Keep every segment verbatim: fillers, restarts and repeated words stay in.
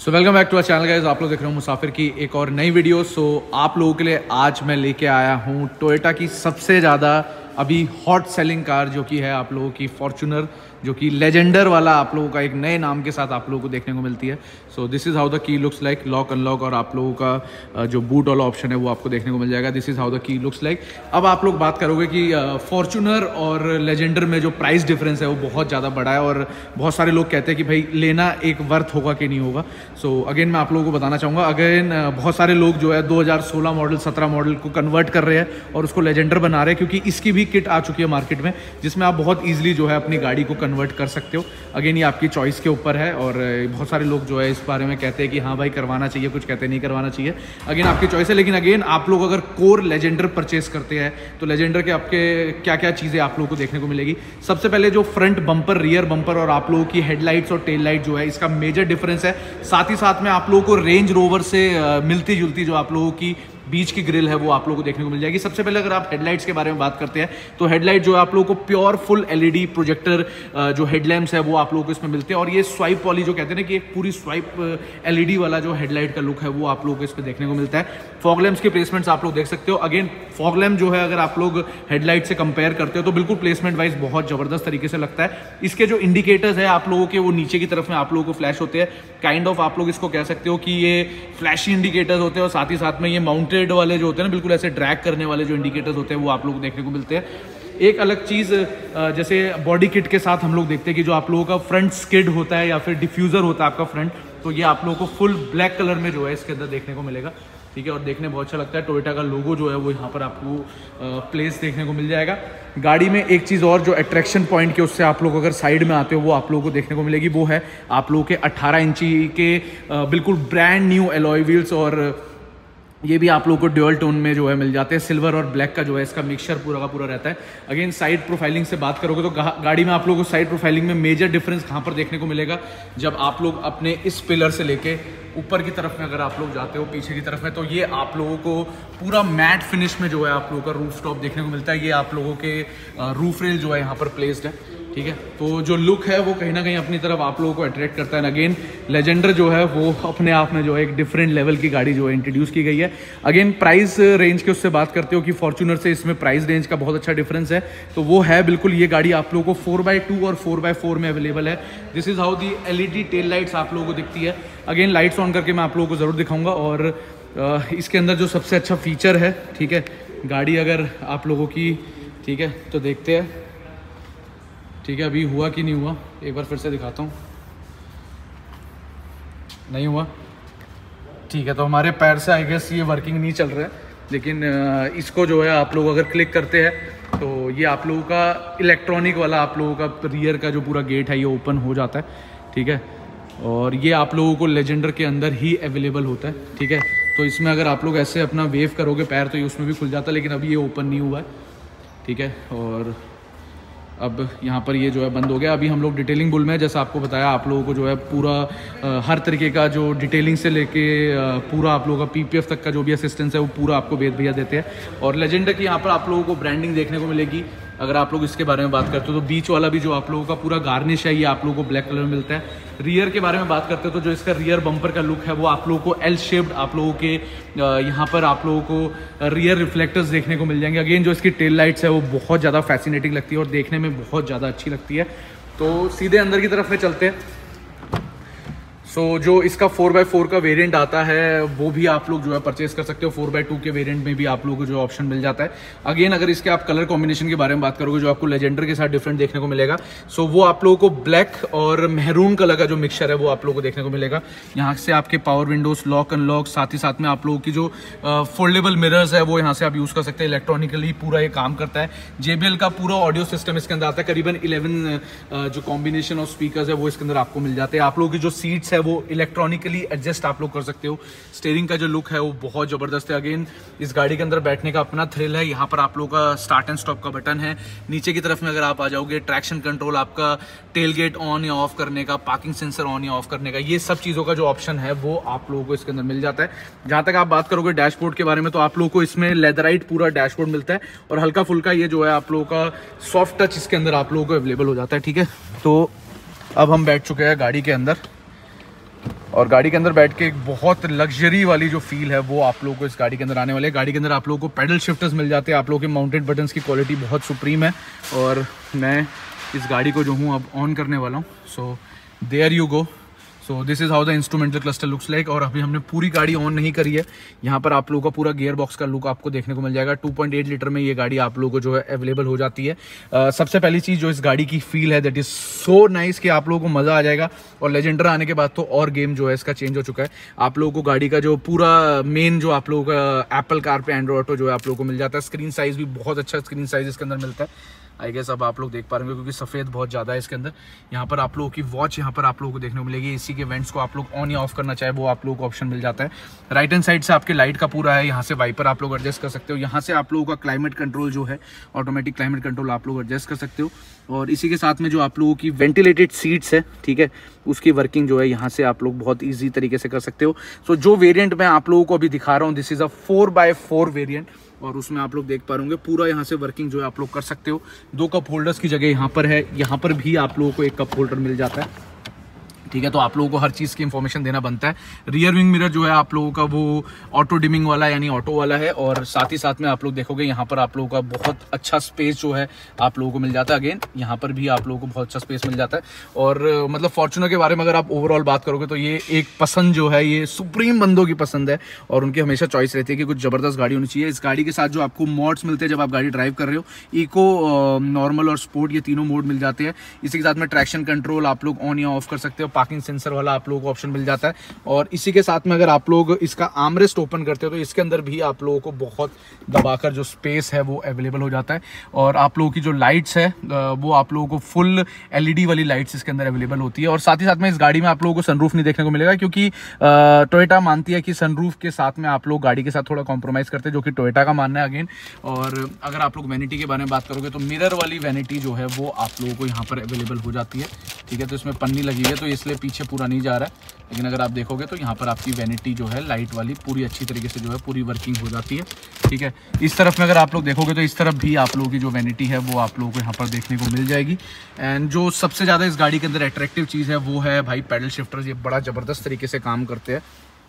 So welcome back to our channel guys. आप लोग देख रहे हो मुसाफिर की एक और नई वीडियो। सो so, आप लोगों के लिए आज मैं लेके आया हूँ टोयोटा की सबसे ज़्यादा अभी हॉट सेलिंग कार, जो कि है आप लोगों की फॉर्च्यूनर, जो कि लेजेंडर वाला आप लोगों का एक नए नाम के साथ आप लोगों को देखने को मिलती है। So this is how the key looks like, lock unlock, और आप लोगों का जो बूट वाला ऑप्शन है वो आपको देखने को मिल जाएगा। This is how the key looks like. अब आप लोग बात करोगे कि फॉर्च्यूनर और लेजेंडर में जो प्राइस डिफरेंस है वो बहुत ज़्यादा बड़ा है, और बहुत सारे लोग कहते हैं कि भाई लेना एक वर्थ होगा कि नहीं होगा। सो so, अगेन मैं आप लोगों को बताना चाहूँगा, अगेन बहुत सारे लोग जो है दो हज़ार सोलह मॉडल सत्रह मॉडल को कन्वर्ट कर रहे हैं और उसको लेजेंडर बना रहे हैं, क्योंकि इसकी भी किट आ चुकी है मार्केट में, जिसमें आप बहुत ईजिली जो है अपनी गाड़ी को कन्वर्ट कर सकते हो। अगेन ये आपकी चॉइस के ऊपर है, और बहुत सारे लोग जो है इस बारे में कहते हैं कि हाँ भाई करवाना चाहिए, कुछ कहते हैं नहीं करवाना चाहिए। अगेन आपकी चॉइस है, लेकिन अगेन आप लोग अगर कोर लेजेंडर परचेस करते हैं तो लेजेंडर के आपके क्या क्या चीज़ें आप लोगों को देखने को मिलेगी। सबसे पहले जो फ्रंट बम्पर, रियर बम्पर और आप लोगों की हेडलाइट्स और टेल लाइट जो है, इसका मेजर डिफरेंस है। साथ ही साथ में आप लोगों को रेंज रोवर से मिलती जुलती जो आप लोगों की बीच की ग्रिल है वो आप लोगों को देखने को मिल जाएगी। सबसे पहले अगर आप हेडलाइट्स के बारे में बात करते हैं तो हेडलाइट जो है आप लोगों को प्योर फुल एलईडी प्रोजेक्टर जो हेडलैम्प्स है वो आप लोगों को इसमें मिलते हैं, और ये स्वाइप वाली जो कहते हैं ना कि एक पूरी स्वाइप एलईडी वाला जो हेडलाइट का लुक है वो आप लोगों को इसमें देखने को मिलता है। फॉग लैम्प्स के प्लेसमेंट्स आप लोग देख सकते हो। अगेन फॉग लैम्प जो है अगर आप लोग हेडलाइट से कंपेयर करते हो तो बिल्कुल प्लेसमेंट वाइज बहुत जबरदस्त तरीके से लगता है। इसके जो इंडिकेटर्स है आप लोगों के वो नीचे की तरफ में आप लोगों को फ्लैश होते हैं। काइंड ऑफ आप लोग इसको कह सकते हो कि ये फ्लैशी इंडिकेटर्स होते हैं, और साथ ही साथ में ये माउंटेड वाले जो होते हैं ना, बिल्कुल ऐसे ड्रैग करने वाले जो इंडिकेटर्स होते हैं वो आप लोग को देखने को मिलते हैं। एक अलग चीज़ जैसे बॉडी किट के साथ हम लोग देखते हैं कि जो आप लोगों का फ्रंट स्किड होता है या फिर डिफ्यूज़र होता है आपका फ्रंट, तो ये आप लोगों को फुल ब्लैक कलर में जो है इसके अंदर देखने को मिलेगा। ठीक है, और देखने बहुत अच्छा लगता है। टोयोटा का लोगो जो है वो यहाँ पर आपको प्लेस देखने को मिल जाएगा। गाड़ी में एक चीज़ और जो अट्रैक्शन पॉइंट के उससे आप लोग अगर साइड में आते हो वो आप लोगों को देखने को मिलेगी, वो है आप लोगों के अट्ठारह इंची के बिल्कुल ब्रांड न्यू एलॉय व्हील्स, और ये भी आप लोगों को ड्यूअल टोन में जो है मिल जाते हैं। सिल्वर और ब्लैक का जो है इसका मिक्सचर पूरा का पूरा रहता है। अगेन साइड प्रोफाइलिंग से बात करोगे तो गा, गाड़ी में आप लोगों को साइड प्रोफाइलिंग में मेजर डिफरेंस कहाँ पर देखने को मिलेगा, जब आप लोग अपने इस पिलर से लेके ऊपर की तरफ में अगर आप लोग जाते हो पीछे की तरफ में, तो ये आप लोगों को पूरा मैट फिनिश में जो है आप लोगों का रूफ टॉप देखने को मिलता है। ये आप लोगों के रूफ रेल जो है यहाँ पर प्लेस्ड है। ठीक है, तो जो लुक है वो कहीं ना कहीं अपनी तरफ आप लोगों को अट्रैक्ट करता है। अगेन लेजेंडर जो है वो अपने आप में जो है एक डिफरेंट लेवल की गाड़ी जो है इंट्रोड्यूस की गई है। अगेन प्राइस रेंज के उससे बात करते हो कि फॉर्च्यूनर से इसमें प्राइस रेंज का बहुत अच्छा डिफरेंस है, तो वो है बिल्कुल ये गाड़ी आप लोगों को फोर बाई टू और फोर बाई फोर में अवेलेबल है। This is how the LED tail lights आप लोगों को दिखती है। अगेन लाइट्स ऑन करके मैं आप लोगों को ज़रूर दिखाऊंगा, और इसके अंदर जो सबसे अच्छा फीचर है, ठीक है, गाड़ी अगर आप लोगों की, ठीक है, तो देखते हैं। ठीक है, अभी हुआ कि नहीं हुआ, एक बार फिर से दिखाता हूँ। नहीं हुआ, ठीक है, तो हमारे पैर से आई गेस ये वर्किंग नहीं चल रहा है, लेकिन इसको जो है आप लोग अगर क्लिक करते हैं तो ये आप लोगों का इलेक्ट्रॉनिक वाला आप लोगों का रियर का जो पूरा गेट है ये ओपन हो जाता है। ठीक है, और ये आप लोगों को लेजेंडर के अंदर ही अवेलेबल होता है। ठीक है, तो इसमें अगर आप लोग ऐसे अपना वेव करोगे पैर तो ये उसमें भी खुल जाता है, लेकिन अभी ये ओपन नहीं हुआ है। ठीक है, और अब यहाँ पर ये जो है बंद हो गया। अभी हम लोग डिटेलिंग बुल में, जैसा आपको बताया, आप लोगों को जो है पूरा आ, हर तरीके का जो डिटेलिंग से लेके आ, पूरा आप लोगों का पीपीएफ तक का जो भी असिस्टेंस है वो पूरा आपको वेद भैया देते हैं। और लेजेंडर की यहाँ पर आप लोगों को ब्रांडिंग देखने को मिलेगी। अगर आप लोग इसके बारे में बात करते हो तो बीच वाला भी जो आप लोगों का पूरा गार्निश है ये आप लोगों को ब्लैक कलर में मिलता है। रियर के बारे में बात करते हो तो जो इसका रियर बम्पर का लुक है वो आप लोगों को एल शेप्ड आप लोगों के यहाँ पर आप लोगों को रियर रिफ्लेक्टर्स देखने को मिल जाएंगे। अगेन जो इसकी टेल लाइट्स है वो बहुत ज़्यादा फैसिनेटिंग लगती है और देखने में बहुत ज़्यादा अच्छी लगती है। तो सीधे अंदर की तरफ में चलते हैं। सो so, जो इसका फोर बाई फोर का वेरिएंट आता है वो भी आप लोग जो है परचेस कर सकते हो। फोर बाई टू के वेरिएंट में भी आप लोगों को जो ऑप्शन मिल जाता है। अगेन अगर इसके आप कलर कॉम्बिनेशन के बारे में बात करोगे जो आपको लेजेंडर के साथ डिफरेंट देखने को मिलेगा, सो so, वो आप लोगों को ब्लैक और मेहरून कलर का जो मिक्सचर है वो आप लोगों को देखने को मिलेगा। यहाँ से आपके पावर विंडोज, लॉक अनलॉक, साथ ही साथ में आप लोगों की जो फोल्डेबल मिरर्स है वो यहाँ से आप यूज़ कर सकते हैं। इलेक्ट्रॉनिकली पूरा ये काम करता है। जेबीएल का पूरा ऑडियो सिस्टम इसके अंदर आता है। करीबन इलेवन जो कॉम्बिनेशन ऑफ स्पीकर्स है वो इसके अंदर आपको मिल जाते हैं। आप लोगों की जो सीट्स है वो इलेक्ट्रॉनिक एडजस्ट आप लोग कर सकते हो। स्टीयरिंग का जो लुक है वो बहुत जबरदस्त है। अगेन इस गाड़ी के अंदर बैठने का अपना थ्रिल है। यहाँ पर आप लोगों का स्टार्ट एंड स्टॉप का बटन है। नीचे की तरफ में अगर आप आ जाओगे, ट्रैक्शन कंट्रोल, आपका टेल गेट ऑन या ऑफ करने का, पार्किंग सेंसर ऑन या ऑफ करने का, ये सब चीज़ों का जो ऑप्शन है वो आप लोगों को इसके अंदर मिल जाता है। जहाँ तक आप बात करोगे डैशबोर्ड के बारे में तो आप लोगों को इसमें लेदराइट पूरा डैशबोर्ड मिलता है, और हल्का फुल्का ये जो है आप लोगों का सॉफ्ट टच इसके अंदर आप लोगों को अवेलेबल हो जाता है। ठीक है, तो अब हम बैठ चुके हैं गाड़ी के अंदर। और गाड़ी के अंदर बैठ के एक बहुत लग्जरी वाली जो फील है वो आप लोगों को इस गाड़ी के अंदर आने वाले है। गाड़ी के अंदर आप लोगों को पैडल शिफ्टर्स मिल जाते हैं, आप लोगों के माउंटेड बटन्स की क्वालिटी बहुत सुप्रीम है। और मैं इस गाड़ी को जो हूँ अब ऑन करने वाला हूँ। So there you go. So this is how the instrumental cluster looks like. और अभी हमने पूरी गाड़ी ऑन नहीं करी है। यहाँ पर आप लोगों का पूरा गियर बॉक्स का लुक आपको देखने को मिल जाएगा। टू पॉइंट एट लीटर में ये गाड़ी आप लोगों को जो है अवेलेबल हो जाती है। uh, सबसे पहली चीज़ जो इस गाड़ी की फील है दैट इज़ सो नाइस कि आप लोगों को मज़ा आ जाएगा। और लेजेंडर आने के बाद तो और गेम जो है इसका चेंज हो चुका है। आप लोगों को गाड़ी का जो पूरा मेन जो आप लोगों का Apple CarPlay Android Auto जो है आप लोगों को मिल जाता है। स्क्रीन साइज़ भी बहुत अच्छा स्क्रीन साइज़ इसके अंदर मिलता है। आई गेस अब आप लोग देख पा रहे होंगे क्योंकि सफ़ेद बहुत ज़्यादा है इसके अंदर। यहाँ पर आप लोगों की वॉच यहाँ पर आप लोगों को देखने को मिलेगी। एसी के वेंट्स को आप लोग ऑन या ऑफ करना चाहे वो आप लोगों को ऑप्शन मिल जाता है। राइट हैंड साइड से आपके लाइट का पूरा है। यहाँ से वाइपर आप लोग एडजस्ट कर सकते हो। यहाँ से आप लोगों का क्लाइमेट कंट्रोल जो है ऑटोमेटिक क्लाइमेट कंट्रोल आप लोग एडजस्ट कर सकते हो। और इसी के साथ में जो आप लोगों की वेंटिलेटेड सीट्स है, ठीक है, उसकी वर्किंग जो है यहाँ से आप लोग बहुत ईजी तरीके से कर सकते हो। सो जो वेरियंट मैं आप लोगों को अभी दिखा रहा हूँ this is a four by four variant. और उसमें आप लोग देख पा रहे होंगे पूरा यहाँ से वर्किंग जो है आप लोग कर सकते हो। दो कप होल्डर्स की जगह यहाँ पर है। यहाँ पर भी आप लोगों को एक कप होल्डर मिल जाता है, ठीक है। तो आप लोगों को हर चीज़ की इंफॉर्मेशन देना बनता है। रियर विंग मिरर जो है आप लोगों का वो ऑटो डिमिंग वाला यानी ऑटो वाला है। और साथ ही साथ में आप लोग देखोगे यहाँ पर आप लोगों का बहुत अच्छा स्पेस जो है आप लोगों को मिल जाता है। अगेन यहाँ पर भी आप लोगों को बहुत अच्छा स्पेस मिल जाता है। और मतलब फॉर्च्यूनर के बारे में अगर आप ओवरऑल बात करोगे तो ये एक पसंद जो है ये सुप्रीम बंदों की पसंद है। और उनकी हमेशा चॉइस रहती है कि कुछ ज़बरदस्त गाड़ी होनी चाहिए। इस गाड़ी के साथ जो आपको मोड्स मिलते हैं जब आप गाड़ी ड्राइव कर रहे हो, इको, नॉर्मल और स्पोर्ट, ये तीनों मोड मिल जाते हैं। इसी के साथ में ट्रैक्शन कंट्रोल आप लोग ऑन या ऑफ कर सकते हो। पार्किंग सेंसर वाला आप लोगों को ऑप्शन मिल जाता है। और इसी के साथ में अगर आप लोग इसका आर्मरेस्ट ओपन करते हो तो इसके अंदर भी आप लोगों को बहुत दबाकर जो स्पेस है वो अवेलेबल हो जाता है। और आप लोगों की जो लाइट्स है वो आप लोगों को फुल एलईडी वाली लाइट्स इसके अंदर अवेलेबल होती है। और साथ ही साथ में इस गाड़ी में आप लोगों को सनरूफ नहीं देखने को मिलेगा क्योंकि टोयोटा मानती है कि सनरूफ के साथ में आप लोग गाड़ी के साथ थोड़ा कॉम्प्रोमाइज़ करते हैं, जो कि टोयोटा का मानना है अगेन। और अगर आप लोग वैनिटी के बारे में बात करोगे तो मिरर वाली वैनिटी जो है वो आप लोगों को यहाँ पर अवेलेबल हो जाती है, ठीक है। तो इसमें पन्नी लगी है तो इसलिए पीछे पूरा नहीं जा रहा है। लेकिन अगर आप देखोगे तो यहाँ पर आपकी वैनिटी जो है लाइट वाली पूरी अच्छी तरीके से जो है पूरी वर्किंग हो जाती है, ठीक है। इस तरफ में अगर आप लोग देखोगे तो इस तरफ भी आप लोगों की जो वैनिटी है वो आप लोगों को यहाँ पर देखने को मिल जाएगी। एंड जो सबसे ज़्यादा इस गाड़ी के अंदर अट्रैक्टिव चीज़ है वो है भाई पैडल शिफ्टर्स। ये बड़ा ज़बरदस्त तरीके से काम करते हैं।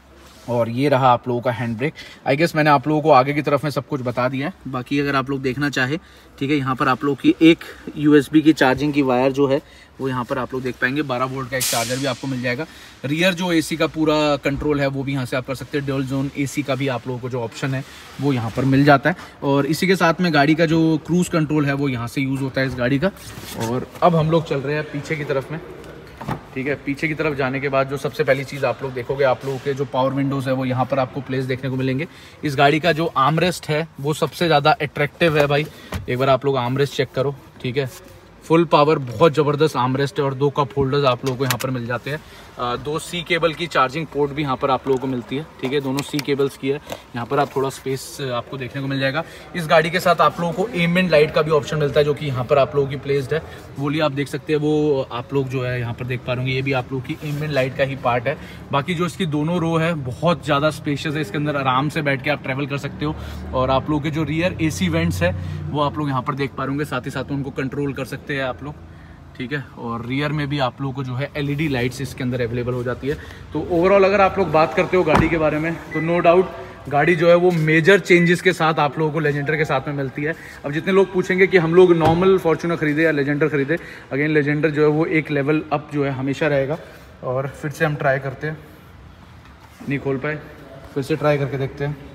और ये रहा आप लोगों का हैंड ब्रेक। आई गेस मैंने आप लोगों को आगे की तरफ में सब कुछ बता दिया है। बाकी अगर आप लोग देखना चाहे, ठीक है, यहाँ पर आप लोग की एक यूएसबी की चार्जिंग की वायर जो है वो यहाँ पर आप लोग देख पाएंगे। बारह वोल्ट का एक चार्जर भी आपको मिल जाएगा। रियर जो एसी का पूरा कंट्रोल है वो भी यहाँ से आप कर सकते हैं। ड्यूल जोन एसी का भी आप लोगों को जो ऑप्शन है वो यहाँ पर मिल जाता है। और इसी के साथ में गाड़ी का जो क्रूज़ कंट्रोल है वो यहाँ से यूज़ होता है इस गाड़ी का। और अब हम लोग चल रहे हैं पीछे की तरफ में, ठीक है। पीछे की तरफ जाने के बाद जो सबसे पहली चीज़ आप लोग देखोगे, आप लोगों के जो पावर विंडोज़ है वो यहाँ पर आपको प्लेस देखने को मिलेंगे। इस गाड़ी का जो आर्मरेस्ट है वो सबसे ज़्यादा अट्रैक्टिव है भाई। एक बार आप लोग आर्मरेस्ट चेक करो, ठीक है। फुल पावर बहुत ज़बरदस्त आर्मरेस्ट है। और दो कप होल्डर्स आप लोगों को यहाँ पर मिल जाते हैं। दो सी केबल की चार्जिंग पोर्ट भी यहाँ पर आप लोगों को मिलती है, ठीक है। दोनों सी केबल्स की है। यहाँ पर आप थोड़ा स्पेस आपको देखने को मिल जाएगा। इस गाड़ी के साथ आप लोगों को एम्बिएंट लाइट का भी ऑप्शन मिलता है जो कि यहाँ पर आप लोगों की प्लेस्ड है। वो लिए आप देख सकते हैं, वो आप लोग जो है यहाँ पर देख पा रहे होंगे, ये भी आप लोगों की एम्बिएंट लाइट का ही पार्ट है। बाकी जो इसकी दोनों रो है बहुत ज़्यादा स्पेशियस है। इसके अंदर आराम से बैठ के आप ट्रैवल कर सकते हो। और आप लोगों के जो रियर ए सी वेंट्स है वो आप लोग यहाँ पर देख पा रहे होंगे। साथ ही साथ उनको कंट्रोल कर सकते हैं आप लोग, ठीक है। और रियर में भी आप लोगों को जो है एलईडी लाइट्स इसके अंदर अवेलेबल हो जाती है। तो ओवरऑल अगर आप लोग बात करते हो गाड़ी के बारे में तो नो डाउट गाड़ी जो है वो मेजर चेंजेस के साथ आप लोगों को लेजेंडर के साथ में मिलती है। अब जितने लोग पूछेंगे कि हम लोग नॉर्मल फॉर्च्यूनर खरीदे या लेजेंडर खरीदे, अगेन लेजेंडर जो है वो एक लेवल अप जो है हमेशा रहेगा। और फिर से हम ट्राई करते हैं, नहीं खोल पाए, फिर से ट्राई करके देखते हैं,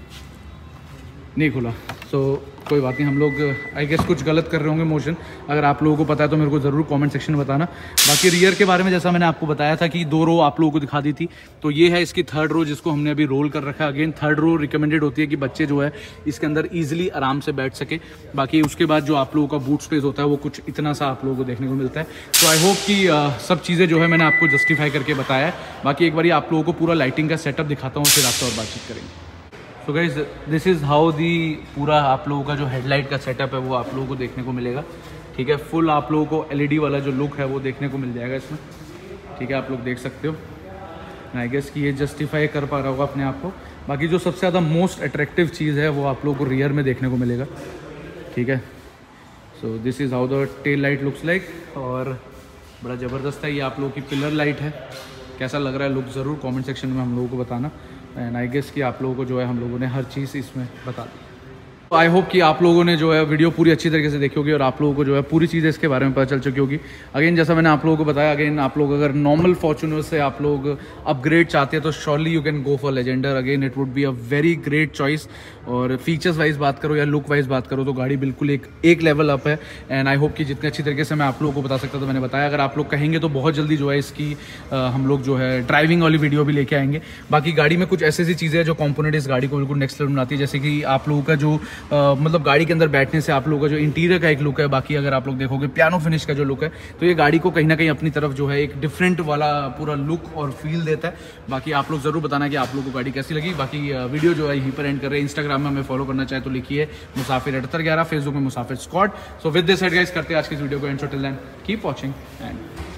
नहीं खुला। सो so, कोई बात नहीं, हम लोग आई गेस कुछ गलत कर रहे होंगे मोशन। अगर आप लोगों को पता है तो मेरे को ज़रूर कमेंट सेक्शन में बताना। बाकी रियर के बारे में जैसा मैंने आपको बताया था कि दो रो आप लोगों को दिखा दी थी, तो ये है इसकी थर्ड रो जिसको हमने अभी रोल कर रखा है। अगेन थर्ड रो रिकमेंडेड होती है कि बच्चे जो है इसके अंदर ईजिली आराम से बैठ सके। बाकी उसके बाद जो आप लोगों का बूट स्पेस होता है वो कुछ इतना सा आप लोगों को देखने को मिलता है। तो आई होप कि uh, सब चीज़ें जो है मैंने आपको जस्टिफाई करके बताया है। बाकी एक बार आप लोगों को पूरा लाइटिंग का सेटअप दिखाता हूँ, फिर आपसे और बातचीत करेंगे। So guys this is how the पूरा आप लोगों का जो हेडलाइट का सेटअप है वो आप लोगों को देखने को मिलेगा, ठीक है। फुल आप लोगों को एलईडी वाला जो लुक है वो देखने को मिल जाएगा इसमें, ठीक है। आप लोग देख सकते हो। आई गेस कि ये जस्टिफाई कर पा रहा होगा अपने आप को। बाकी जो सबसे ज़्यादा मोस्ट अट्रैक्टिव चीज़ है वो आप लोगों को रियर में देखने को मिलेगा, ठीक है। So this is how the tail light looks like. और बड़ा ज़बरदस्त है, ये आप लोगों की पिलर लाइट है, कैसा लग रहा है लुक, ज़रूर कमेंट सेक्शन में हम लोगों को बताना। एंड आई गेस कि आप लोगों को जो है हम लोगों ने हर चीज़ इसमें बता दी। आई होप कि आप लोगों ने जो है वीडियो पूरी अच्छी तरीके से देखी होगी और आप लोगों को जो है पूरी चीज़ें इसके बारे में पता चल चुकी होगी। अगेन जैसा मैंने आप लोगों को बताया, अगेन आप लोग अगर नॉर्मल फॉर्च्यूनर से आप लोग अपग्रेड चाहते हैं तो surely you can go for Legender. Again it would be a very great choice. और फीचर्स वाइज बात करो या लुक वाइज बात करो तो गाड़ी बिल्कुल एक एक लेवल अप है। एंड आई होप कि जितने अच्छी तरीके से मैं आप लोगों को बता सकता था मैंने बताया। अगर आप लोग कहेंगे तो बहुत जल्दी जो है इसकी आ, हम लोग जो है ड्राइविंग वाली वीडियो भी लेके आएंगे। बाकी गाड़ी में कुछ ऐसी ऐसी चीज़ें हैं जो कॉम्पोनेंट इस गाड़ी को बिल्कुल नेक्स्ट लेवल बनाती है, जैसे कि आप लोगों का जो आ, मतलब गाड़ी के अंदर बैठने से आप लोगों का जो इंटीरियर का एक लुक है। बाकी अगर आप लोग देखोगे पियानो फिनिश का जो लुक है तो ये गाड़ी को कहीं ना कहीं अपनी तरफ जो है एक डिफरेंट वाला पूरा लुक और फील देता है। बाकी आप लोग ज़रूर बताना कि आप लोगों को गाड़ी कैसी लगी। बाकी वीडियो जो है यहीं पर एंड कर रहे हैं। इंस्टाग्राम में हमें फॉलो करना चाहे तो लिखिए मुसाफिर अठहत्तर ग्यारह, फेसबुक में Musafir squad. So with this side guys करते हैं आज की वीडियो को end. So till then keep watching and